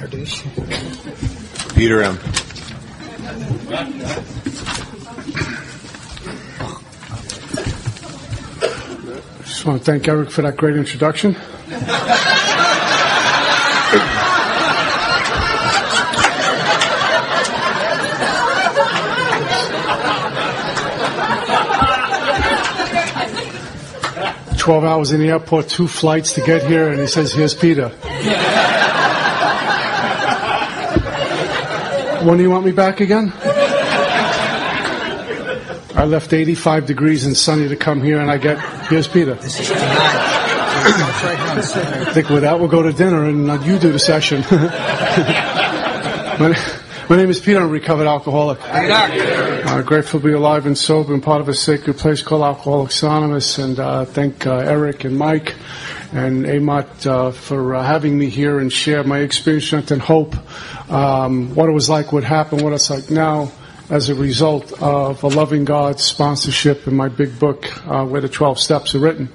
Peter M. Just want to thank Eric for that great introduction. 12 hours in the airport, 2 flights to get here, and he says, "Here's Peter." When do you want me back again? I left 85 degrees and sunny to come here, and I get, "Here's Peter." I think with that, we'll go to dinner, and you do the session. My name is Peter. I'm a recovered alcoholic. Grateful to be alive and sober and part of a sacred place called Alcoholics Anonymous. And thank Eric and Mike and Amat for having me here and share my experience, strength, and hope. What it was like, what happened, what it's like now as a result of a loving God sponsorship in my big book where the 12 steps are written.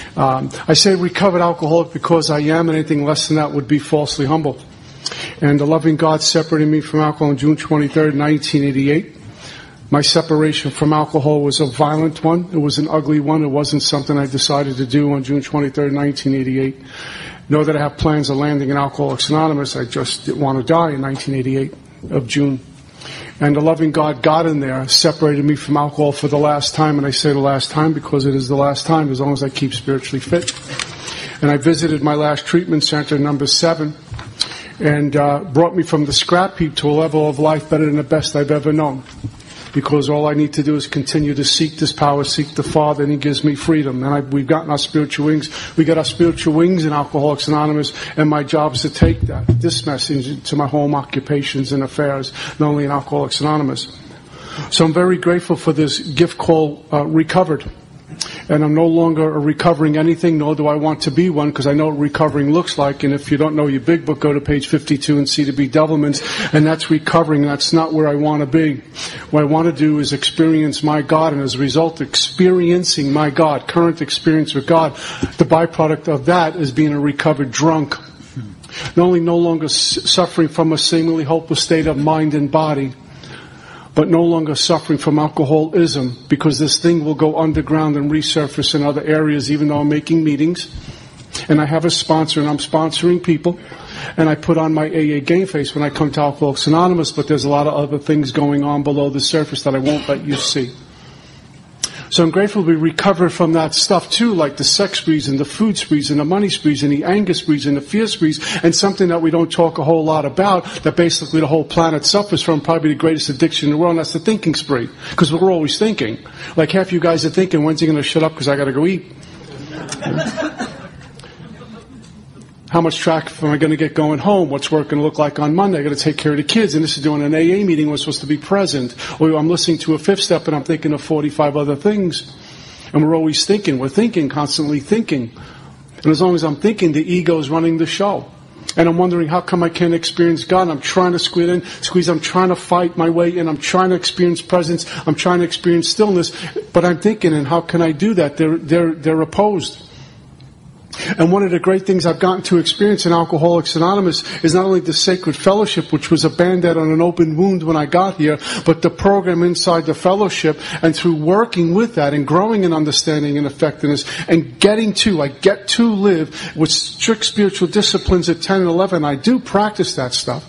I say recovered alcoholic because I am, and anything less than that would be falsely humble. And the loving God separated me from alcohol on June 23rd, 1988. My separation from alcohol was a violent one. It was an ugly one. It wasn't something I decided to do on June 23rd, 1988. Know that I have plans of landing in Alcoholics Anonymous. I just didn't want to die in 1988 of June. And the loving God got in there, separated me from alcohol for the last time. And I say the last time because it is the last time as long as I keep spiritually fit. And I visited my last treatment center, number 7. And brought me from the scrap heap to a level of life better than the best I've ever known. Because all I need to do is continue to seek this power, seek the Father, and He gives me freedom. And we've gotten our spiritual wings. We got our spiritual wings in Alcoholics Anonymous, and my job is to take this message to my home occupations and affairs, not only in Alcoholics Anonymous. So I'm very grateful for this gift called Recovered. And I'm no longer recovering anything, nor do I want to be one, because I know what recovering looks like. And if you don't know your big book, go to page 52 and see the B. Devilmans. And that's recovering. That's not where I want to be. What I want to do is experience my God. And as a result, experiencing my God, current experience with God, the byproduct of that is being a recovered drunk. Not only no longer suffering from a seemingly hopeless state of mind and body, but no longer suffering from alcoholism, because this thing will go underground and resurface in other areas, even though I'm making meetings. And I have a sponsor, and I'm sponsoring people. And I put on my AA game face when I come to Alcoholics Anonymous, but there's a lot of other things going on below the surface that I won't let you see. So I'm grateful to be recovered from that stuff too, like the sex sprees and the food sprees and the money sprees and the anger sprees and the fear sprees, and something that we don't talk a whole lot about, that basically the whole planet suffers from, probably the greatest addiction in the world, and that's the thinking spree. Because we're always thinking. Like half you guys are thinking, when's he going to shut up because I got to go eat? How much traffic am I going to get going home? What's work going to look like on Monday? I got to take care of the kids, and this is doing an AA meeting. We're supposed to be present. Or I'm listening to a 5th step, and I'm thinking of 45 other things. And we're always thinking. We're thinking, constantly thinking. And as long as I'm thinking, the ego is running the show. And I'm wondering, how come I can't experience God? And I'm trying to squeeze. I'm trying to fight my way in. I'm trying to experience presence. I'm trying to experience stillness. But I'm thinking, and how can I do that? They're opposed. And one of the great things I've gotten to experience in Alcoholics Anonymous is not only the sacred fellowship, which was a Band-Aid on an open wound when I got here, but the program inside the fellowship, and through working with that and growing in understanding and effectiveness and I get to live with strict spiritual disciplines at 10 and 11. I do practice that stuff.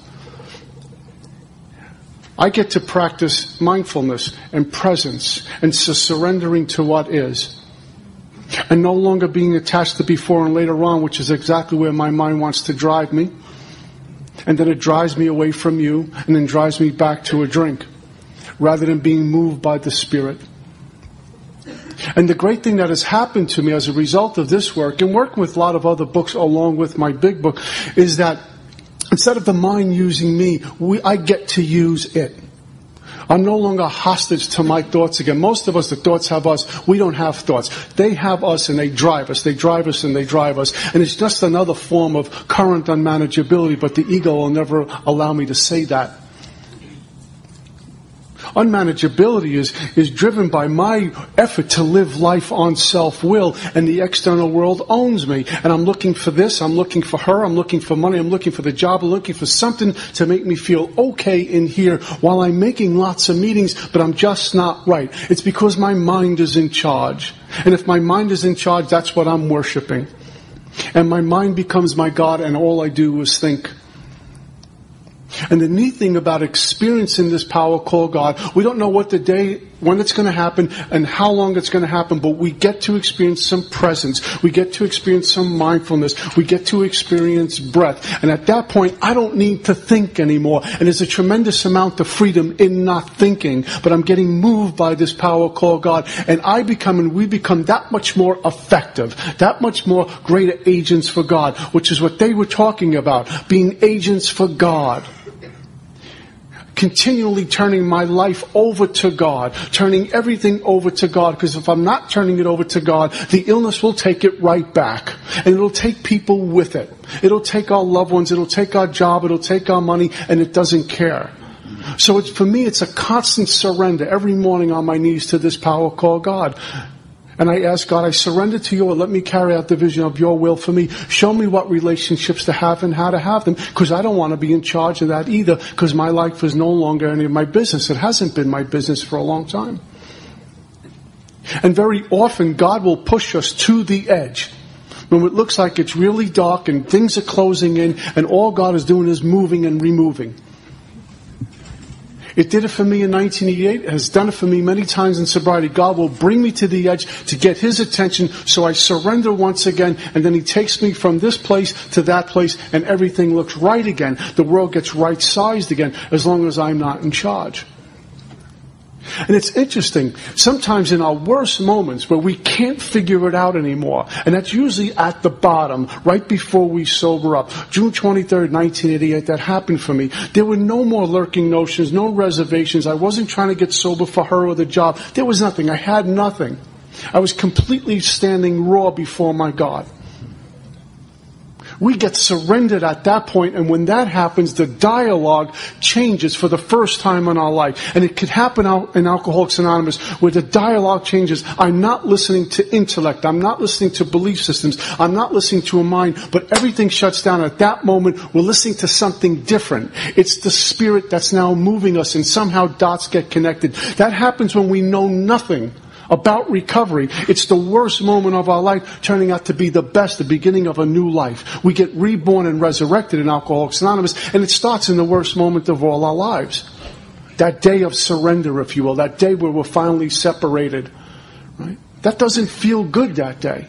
I get to practice mindfulness and presence and surrendering to what is. And no longer being attached to before and later on, which is exactly where my mind wants to drive me. And then it drives me away from you, and then drives me back to a drink, rather than being moved by the Spirit. And the great thing that has happened to me as a result of this work, and working with a lot of other books along with my big book, is that instead of the mind using me, I get to use it. I'm no longer hostage to my thoughts again. Most of us, the thoughts have us. We don't have thoughts. They have us and they drive us. They drive us and they drive us. And it's just another form of current unmanageability, but the ego will never allow me to say that. Unmanageability is driven by my effort to live life on self-will, and the external world owns me. And I'm looking for this, I'm looking for her, I'm looking for money, I'm looking for the job, I'm looking for something to make me feel okay in here while I'm making lots of meetings, but I'm just not right. It's because my mind is in charge. And if my mind is in charge, that's what I'm worshiping. And my mind becomes my God, and all I do is think. And the neat thing about experiencing this power called God, we don't know what the day, when it's going to happen and how long it's going to happen, but we get to experience some presence. We get to experience some mindfulness. We get to experience breath. And at that point, I don't need to think anymore. And there's a tremendous amount of freedom in not thinking, but I'm getting moved by this power called God. And we become that much more effective, that much more greater agents for God, which is what they were talking about, being agents for God. Continually turning my life over to God, turning everything over to God, because if I'm not turning it over to God, the illness will take it right back. And it'll take people with it. It'll take our loved ones, it'll take our job, it'll take our money, and it doesn't care. So for me, it's a constant surrender every morning on my knees to this power called God. And I ask God, I surrender to you, let me carry out the vision of your will for me. Show me what relationships to have and how to have them, because I don't want to be in charge of that either, because my life is no longer any of my business. It hasn't been my business for a long time. And very often, God will push us to the edge. When it looks like it's really dark and things are closing in, and all God is doing is moving and removing. It did it for me in 1988. It has done it for me many times in sobriety. God will bring me to the edge to get His attention, so I surrender once again, and then He takes me from this place to that place, and everything looks right again. The world gets right-sized again, as long as I'm not in charge. And it's interesting, sometimes in our worst moments where we can't figure it out anymore, and that's usually at the bottom, right before we sober up. June 23rd, 1988, that happened for me. There were no more lurking notions, no reservations. I wasn't trying to get sober for her or the job. There was nothing. I had nothing. I was completely standing raw before my God. We get surrendered at that point, and when that happens, the dialogue changes for the first time in our life. And it could happen out in Alcoholics Anonymous, where the dialogue changes. I'm not listening to intellect. I'm not listening to belief systems. I'm not listening to a mind, but everything shuts down. At that moment, we're listening to something different. It's the Spirit that's now moving us, and somehow dots get connected. That happens when we know nothing about recovery. It's the worst moment of our life, turning out to be the best, the beginning of a new life. We get reborn and resurrected in Alcoholics Anonymous, and it starts in the worst moment of all our lives. That day of surrender, if you will, that day where we're finally separated. Right? That doesn't feel good that day.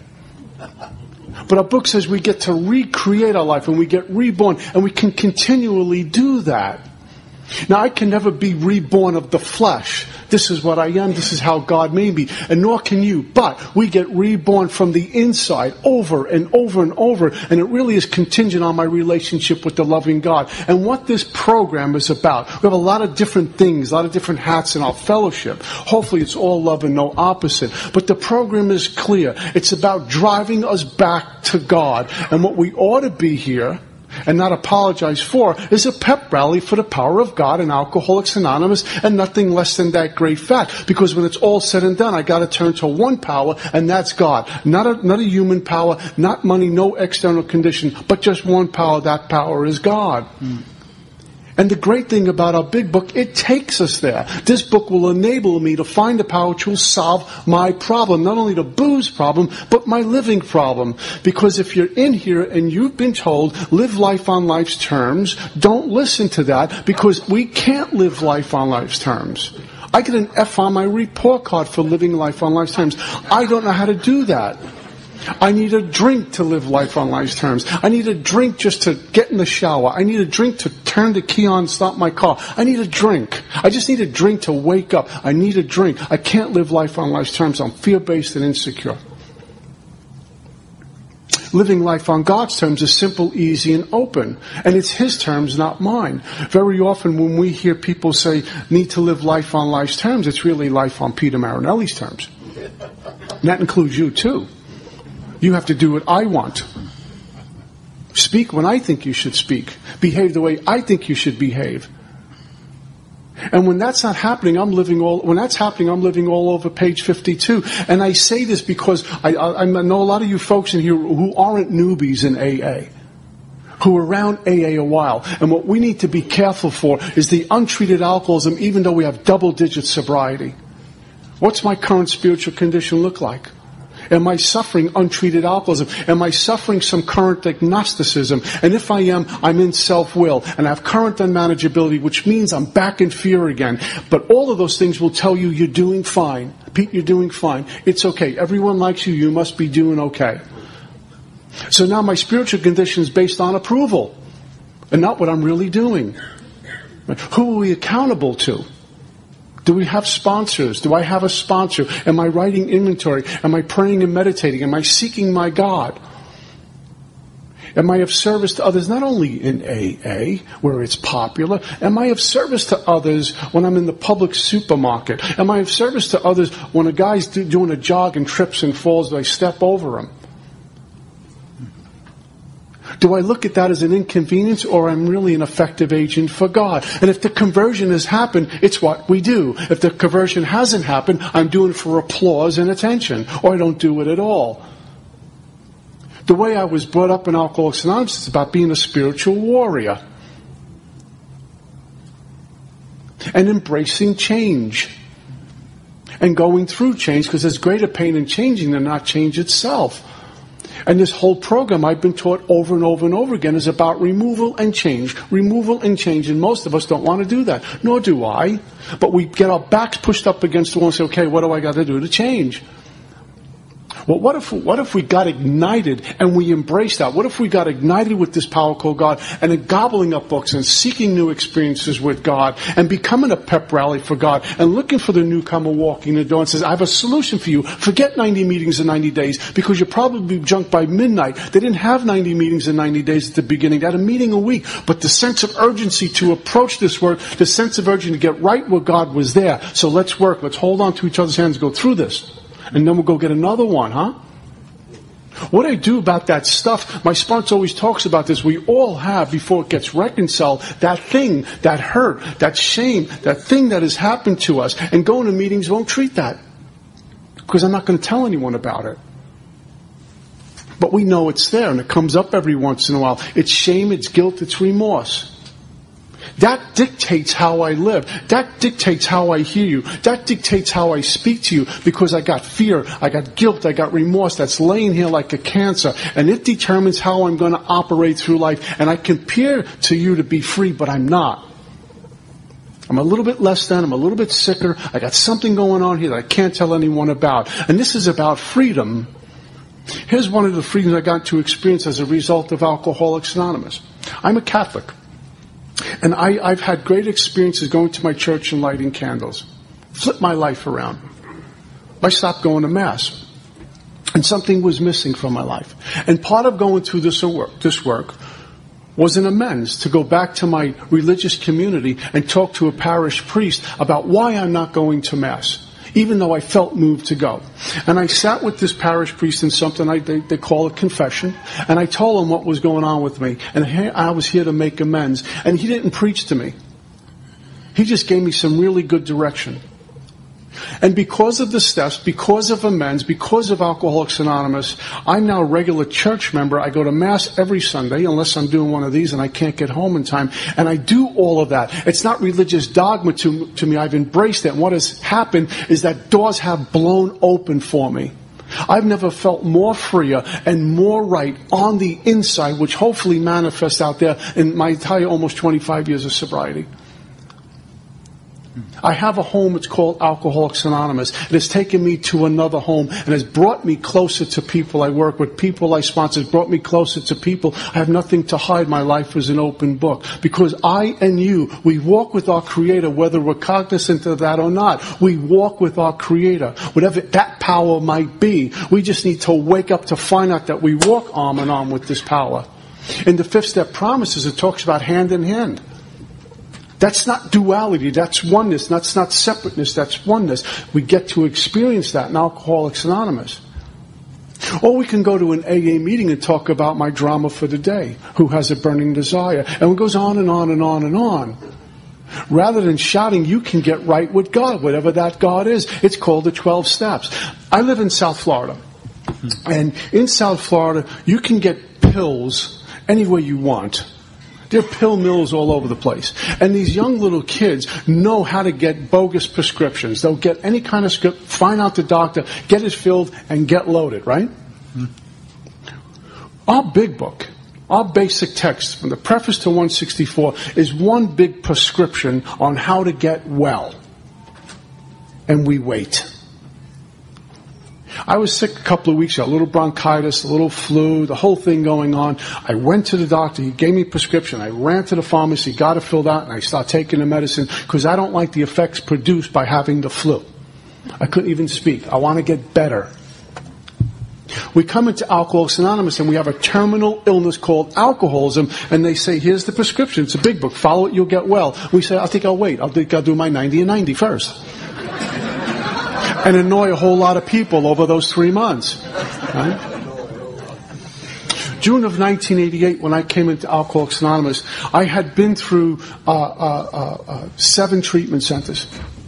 But our book says we get to recreate our life, and we get reborn, and we can continually do that. Now, I can never be reborn of the flesh. This is what I am. This is how God made me. And nor can you. But we get reborn from the inside over and over and over. And it really is contingent on my relationship with the loving God. And what this program is about. We have a lot of different things, a lot of different hats in our fellowship. Hopefully it's all love and no opposite. But the program is clear. It's about driving us back to God. And what we ought to be here, and not apologize for, is a pep rally for the power of God and Alcoholics Anonymous, and nothing less than that great fact. Because when it's all said and done, I got to turn to one power, and that's God. Not a human power, not money, no external condition, but just one power. That power is God. And the great thing about our big book, it takes us there. This book will enable me to find a power which will solve my problem. Not only the booze problem, but my living problem. Because if you're in here and you've been told, live life on life's terms, don't listen to that, because we can't live life on life's terms. I get an F on my report card for living life on life's terms. I don't know how to do that. I need a drink to live life on life's terms. I need a drink just to get in the shower. I need a drink to turn the key on and stop my car. I need a drink. I just need a drink to wake up. I need a drink. I can't live life on life's terms. I'm fear-based and insecure. Living life on God's terms is simple, easy, and open. And it's His terms, not mine. Very often when we hear people say, need to live life on life's terms, it's really life on Peter Marinelli's terms. And that includes you, too. You have to do what I want. Speak when I think you should speak. Behave the way I think you should behave. And when that's not happening, I'm living all over page 52. And I say this because I know a lot of you folks in here who aren't newbies in AA, who are around AA a while. And what we need to be careful for is the untreated alcoholism, even though we have double-digit sobriety. What's my current spiritual condition look like? Am I suffering untreated alcoholism? Am I suffering some current agnosticism? And if I am, I'm in self-will. And I have current unmanageability, which means I'm back in fear again. But all of those things will tell you you're doing fine. Pete, you're doing fine. It's okay. Everyone likes you. You must be doing okay. So now my spiritual condition is based on approval and not what I'm really doing. Who are we accountable to? Do we have sponsors? Do I have a sponsor? Am I writing inventory? Am I praying and meditating? Am I seeking my God? Am I of service to others, not only in AA, where it's popular? Am I of service to others when I'm in the public supermarket? Am I of service to others when a guy's doing a jog and trips and falls, do I step over him? Do I look at that as an inconvenience, or I'm really an effective agent for God? And if the conversion has happened, it's what we do. If the conversion hasn't happened, I'm doing it for applause and attention, or I don't do it at all. The way I was brought up in Alcoholics Anonymous is about being a spiritual warrior and embracing change and going through change, because there's greater pain in changing than not change itself. And this whole program I've been taught over and over and over again is about removal and change. Removal and change. And most of us don't want to do that. Nor do I. But we get our backs pushed up against the wall and say, okay, what do I got to do to change? Well, what if we got ignited and we embraced that? What if we got ignited with this power called God and then gobbling up books and seeking new experiences with God and becoming a pep rally for God and looking for the newcomer walking the door and says, I have a solution for you. Forget 90 meetings in 90 days, because you'll probably be drunk by midnight. They didn't have 90 meetings in 90 days at the beginning. They had a meeting a week. But the sense of urgency to approach this work, the sense of urgency to get right where God was there. So let's work. Let's hold on to each other's hands and go through this. And then we'll go get another one, huh? What I do about that stuff, my sponsor always talks about this, we all have, before it gets reconciled, that thing, that hurt, that shame, that thing that has happened to us. And going to meetings won't treat that, because I'm not going to tell anyone about it. But we know it's there, and it comes up every once in a while. It's shame, it's guilt, it's remorse. That dictates how I live. That dictates how I hear you. That dictates how I speak to you, because I got fear, I got guilt, I got remorse that's laying here like a cancer. And it determines how I'm going to operate through life. And I compare to you to be free, but I'm not. I'm a little bit less than, I'm a little bit sicker. I got something going on here that I can't tell anyone about. And this is about freedom. Here's one of the freedoms I got to experience as a result of Alcoholics Anonymous. I'm a Catholic. And I've had great experiences going to my church and lighting candles. Flipped my life around. I stopped going to Mass. And something was missing from my life. And part of going through this work was an amends to go back to my religious community and talk to a parish priest about why I'm not going to Mass, even though I felt moved to go. And I sat with this parish priest in something they call a confession, and I told him what was going on with me, and I was here to make amends. And he didn't preach to me. He just gave me some really good direction. And because of the steps, because of amends, because of Alcoholics Anonymous, I'm now a regular church member. I go to Mass every Sunday, unless I'm doing one of these and I can't get home in time. And I do all of that. It's not religious dogma to me. I've embraced it. And what has happened is that doors have blown open for me. I've never felt more freer and more right on the inside, which hopefully manifests out there in my entire almost 25 years of sobriety. I have a home, it's called Alcoholics Anonymous. It has taken me to another home and has brought me closer to people I work with, people I sponsor. It's brought me closer to people. I have nothing to hide. My life is an open book. Because I and you, we walk with our Creator, whether we're cognizant of that or not. We walk with our Creator, whatever that power might be. We just need to wake up to find out that we walk arm in arm with this power. In the 5th Step Promises, it talks about hand in hand. That's not duality, that's oneness. That's not separateness, that's oneness. We get to experience that in Alcoholics Anonymous. Or we can go to an AA meeting and talk about my drama for the day, who has a burning desire. And it goes on and on and on and on. Rather than shouting, you can get right with God, whatever that God is. It's called the 12 steps. I live in South Florida. And in South Florida, you can get pills anywhere you want. There are pill mills all over the place. And these young little kids know how to get bogus prescriptions. They'll get any kind of script, find out the doctor, get it filled, and get loaded, right? Our big book, our basic text, from the preface to 164, is one big prescription on how to get well. And we wait. I was sick a couple of weeks ago, a little bronchitis, a little flu, the whole thing going on. I went to the doctor. He gave me a prescription. I ran to the pharmacy, got it filled out, and I started taking the medicine because I don't like the effects produced by having the flu. I couldn't even speak. I want to get better. We come into Alcoholics Anonymous and we have a terminal illness called alcoholism, and they say, here's the prescription. It's a big book. Follow it, you'll get well. We say, I think I'll wait. I'll do my 90 and 90 first. And annoy a whole lot of people over those 3 months. Right? June of 1988, when I came into Alcoholics Anonymous, I had been through 7 treatment centers.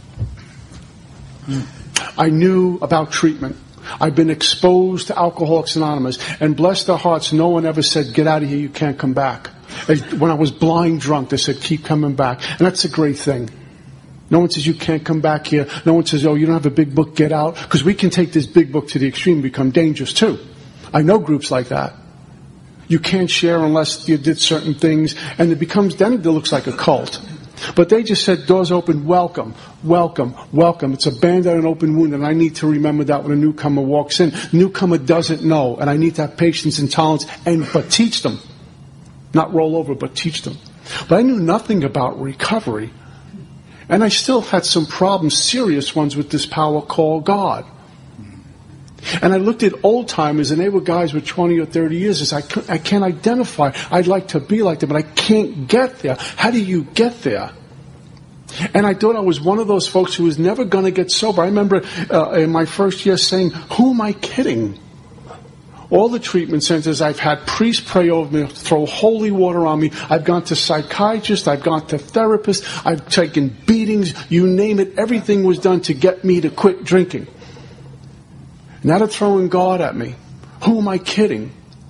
I knew about treatment. I've been exposed to Alcoholics Anonymous, and bless their hearts, no one ever said, get out of here, you can't come back. When I was blind drunk, they said, keep coming back. And that's a great thing. No one says you can't come back here. No one says, oh, you don't have a big book, get out. Because we can take this big book to the extreme and become dangerous too. I know groups like that. You can't share unless you did certain things, and then it looks like a cult. But they just said, doors open, welcome, welcome, welcome. It's a band on an open wound, and I need to remember that when a newcomer walks in. Newcomer doesn't know, and I need to have patience and tolerance, but teach them. Not roll over, but teach them. But I knew nothing about recovery. And I still had some problems, serious ones, with this power called God. And I looked at old timers, and they were guys with 20 or 30 years. I said, I can't identify. I'd like to be like them, but I can't get there. How do you get there? And I thought I was one of those folks who was never going to get sober. I remember in my first year saying, who am I kidding? All the treatment centers, I've had priests pray over me, throw holy water on me. I've gone to psychiatrists, I've gone to therapists, I've taken beatings, you name it. Everything was done to get me to quit drinking. Now they're throwing God at me. Who am I kidding?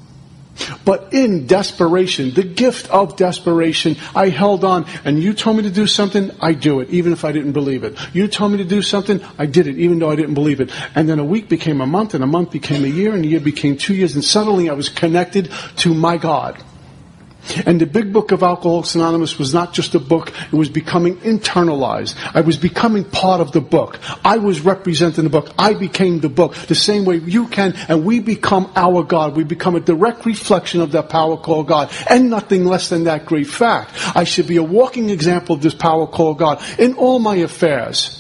But in desperation, the gift of desperation, I held on. And you told me to do something, I do it, even if I didn't believe it. You told me to do something, I did it, even though I didn't believe it. And then a week became a month, and a month became a year, and a year became 2 years, and suddenly I was connected to my God. And the big book of Alcoholics Anonymous was not just a book, it was becoming internalized. I was becoming part of the book. I was representing the book. I became the book. The same way you can, and we become our God. We become a direct reflection of that power called God, and nothing less than that great fact. I should be a walking example of this power called God in all my affairs.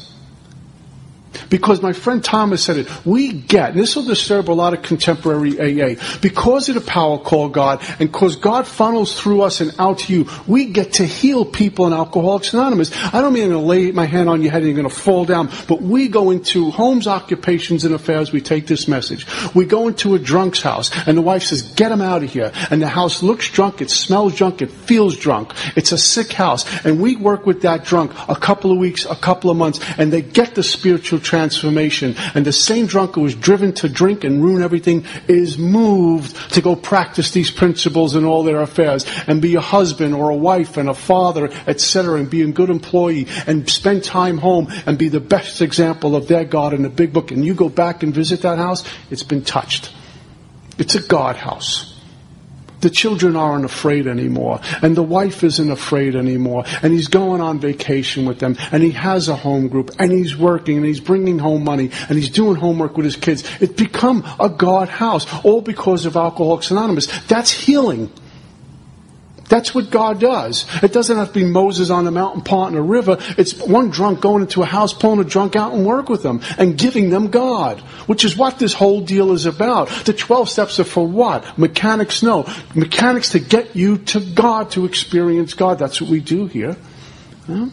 Because my friend Thomas said it, and this will disturb a lot of contemporary AA, because of the power called God, and because God funnels through us and out to you, we get to heal people in Alcoholics Anonymous. I don't mean I'm going to lay my hand on your head and you're going to fall down, but we go into homes, occupations, and affairs, we take this message. We go into a drunk's house, and the wife says, get him out of here. And the house looks drunk, it smells drunk, it feels drunk. It's a sick house. And we work with that drunk a couple of weeks, a couple of months, and they get the spiritual transformation. And the same drunk who was driven to drink and ruin everything is moved to go practice these principles in all their affairs and be a husband or a wife and a father, etc., and be a good employee and spend time home and be the best example of their God in the big book. And you go back and visit that house, it's been touched. It's a God house. The children aren't afraid anymore, and the wife isn't afraid anymore, and he's going on vacation with them, and he has a home group, and he's working, and he's bringing home money, and he's doing homework with his kids. It's become a God house, all because of Alcoholics Anonymous. That's healing. That's what God does. It doesn't have to be Moses on a mountain parting a river. It's one drunk going into a house, pulling a drunk out and work with them and giving them God, which is what this whole deal is about. The 12 steps are for what? Mechanics? No. Mechanics to get you to God, to experience God. That's what we do here. Huh?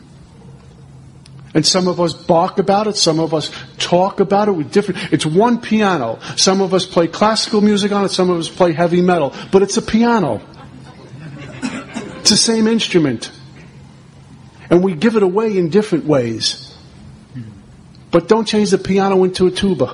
And some of us bark about it. Some of us talk about it with different... It's one piano. Some of us play classical music on it. Some of us play heavy metal. But it's a piano. It's the same instrument. And we give it away in different ways. But don't change the piano into a tuba.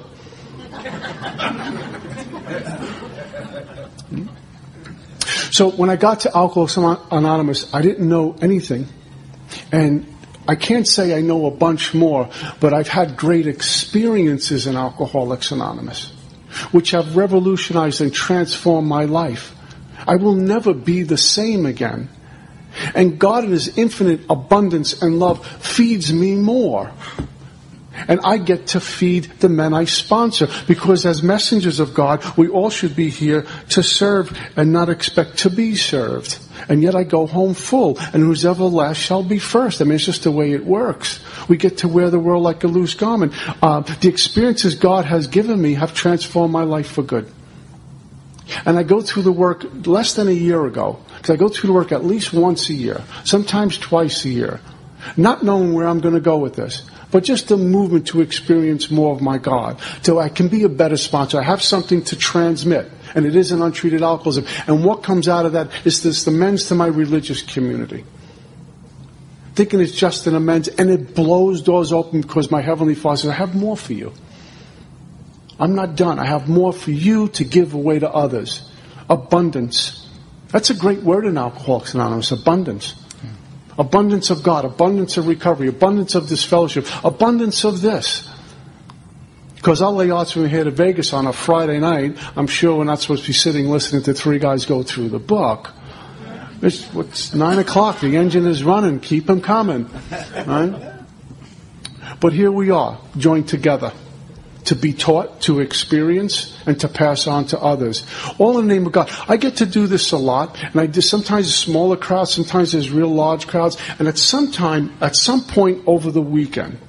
So when I got to Alcoholics Anonymous, I didn't know anything. And I can't say I know a bunch more, but I've had great experiences in Alcoholics Anonymous, which have revolutionized and transformed my life. I will never be the same again. And God in His infinite abundance and love feeds me more. And I get to feed the men I sponsor, because as messengers of God, we all should be here to serve and not expect to be served. And yet I go home full, and who's ever last shall be first. I mean, it's just the way it works. We get to wear the world like a loose garment. The experiences God has given me have transformed my life for good. And I go through the work less than a year ago, because I go through the work at least once a year, sometimes twice a year, not knowing where I'm going to go with this. But just the movement to experience more of my God, so I can be a better sponsor. I have something to transmit, and it is an untreated alcoholism. And what comes out of that is this amends to my religious community. Thinking it's just an amends, and it blows doors open, because my Heavenly Father says, I have more for you. I'm not done. I have more for you to give away to others. Abundance. That's a great word in Alcoholics Anonymous, abundance. Abundance of God, abundance of recovery, abundance of this fellowship, abundance of this. Because I'll lay odds when we head to Vegas on a Friday night, I'm sure we're not supposed to be sitting listening to three guys go through the book. It's 9 o'clock, the engine is running, keep them coming. Right? But here we are, joined together, to be taught, to experience, and to pass on to others. All in the name of God. I get to do this a lot, and I do sometimes smaller crowds, sometimes there's real large crowds, and at some point over the weekend,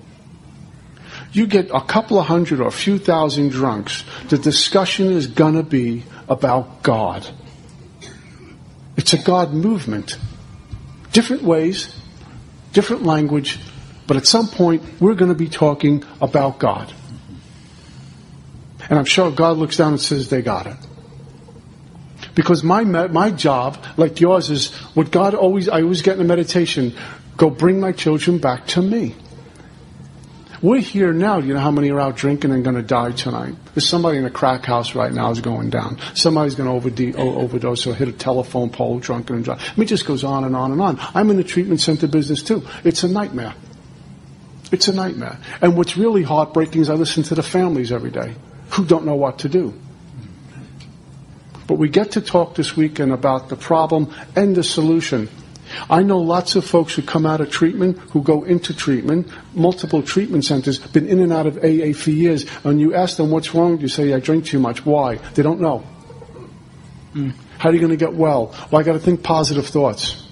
you get a couple of hundred or a few thousand drunks. The discussion is gonna be about God. It's a God movement. Different ways, different language, but at some point we're gonna be talking about God. And I'm sure God looks down and says, they got it. Because my job, like yours, is what I always get in a meditation, go bring my children back to me. We're here now. You know how many are out drinking and going to die tonight? There's somebody in a crack house right now is going down. Somebody's going to overdose or hit a telephone pole drunken and drive. I mean, it just goes on and on and on. I'm in the treatment center business too. It's a nightmare. It's a nightmare. And what's really heartbreaking is I listen to the families every day who don't know what to do. But we get to talk this weekend about the problem and the solution. I know lots of folks who come out of treatment, who go into treatment, multiple treatment centers, been in and out of AA for years, and you ask them what's wrong, you say, I drink too much. Why? They don't know. How are you going to get well? Well, I got to think positive thoughts.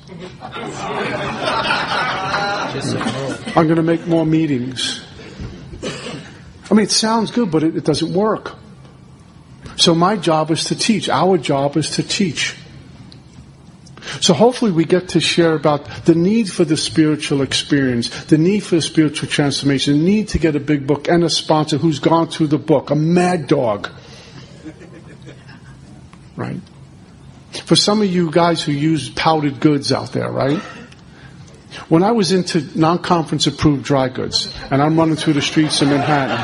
I'm going to make more meetings. I mean, it sounds good, but it doesn't work. So my job is to teach. Our job is to teach. So hopefully we get to share about the need for the spiritual experience, the need for the spiritual transformation, the need to get a big book and a sponsor who's gone through the book, a mad dog. Right? For some of you guys who use powdered goods out there, right? When I was into non-conference approved dry goods, and I'm running through the streets of Manhattan,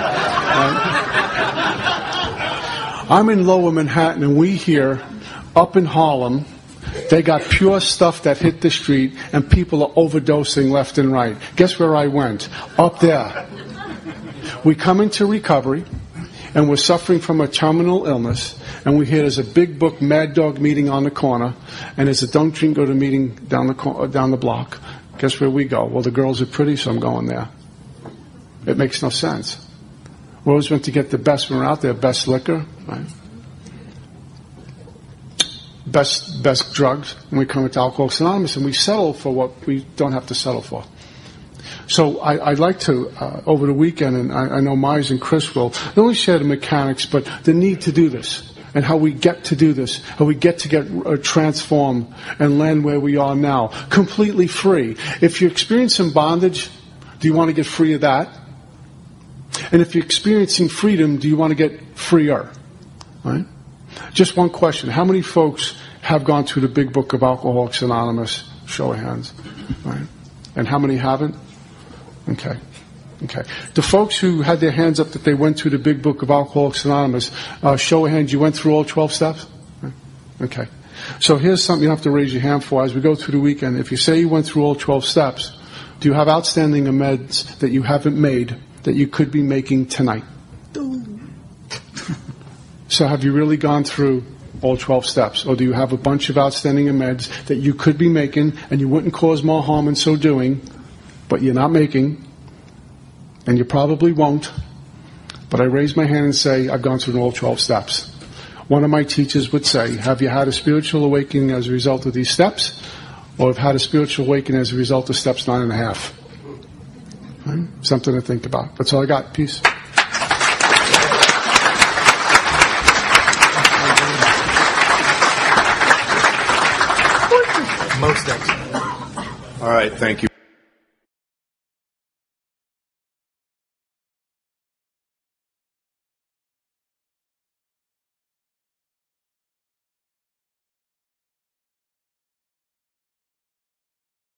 right? I'm in lower Manhattan, and we hear up in Harlem, they got pure stuff that hit the street, and people are overdosing left and right. Guess where I went? Up there. We come into recovery, and we're suffering from a terminal illness, and we hear there's a big book Mad Dog meeting on the corner, and there's a Don't Drink Go to meeting down the block. Guess where we go? Well, the girls are pretty, so I'm going there. It makes no sense. We always went to get the best when we're out there, best liquor, right? Best drugs. And we come into Alcoholics Anonymous, and we settle for what we don't have to settle for. So I'd like to, over the weekend, and I know Myers and Chris will, not only share the mechanics, but the need to do this. And how we get to do this, how we get transform and land where we are now, completely free. If you're experiencing bondage, do you want to get free of that? And if you're experiencing freedom, do you want to get freer? Right? Just one question. How many folks have gone through the big book of Alcoholics Anonymous? Show of hands. Right? And how many haven't? Okay. Okay. The folks who had their hands up that they went through the big book of Alcoholics Anonymous, show of hands, you went through all 12 steps? Okay. So here's something you have to raise your hand for as we go through the weekend. If you say you went through all 12 steps, do you have outstanding amends that you haven't made that you could be making tonight? So have you really gone through all 12 steps? Or do you have a bunch of outstanding amends that you could be making and you wouldn't cause more harm in so doing, but you're not making, and you probably won't, but I raise my hand and say, I've gone through all 12 steps. One of my teachers would say, have you had a spiritual awakening as a result of these steps, or have had a spiritual awakening as a result of steps 9.5? Right? Something to think about. That's all I got. Peace. Most excellent. All right, thank you.